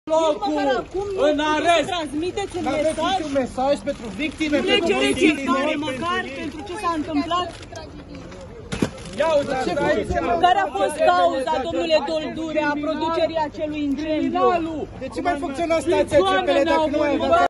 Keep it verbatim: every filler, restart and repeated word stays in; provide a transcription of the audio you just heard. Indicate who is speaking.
Speaker 1: locul, în arest.
Speaker 2: Transmiteți un
Speaker 3: Aveți
Speaker 2: mesaj.
Speaker 3: un mesaj pentru victime,
Speaker 2: Nu le
Speaker 3: pentru
Speaker 2: cereți
Speaker 3: victime.
Speaker 2: iertare măcar pentru ce s-a întâmplat?
Speaker 1: Ia uite ce aici.
Speaker 2: Care a fost cauza, domnule Doldure, a producerii acelui incendiu?
Speaker 3: De ce mai funcționa stația C P L dacă nu mai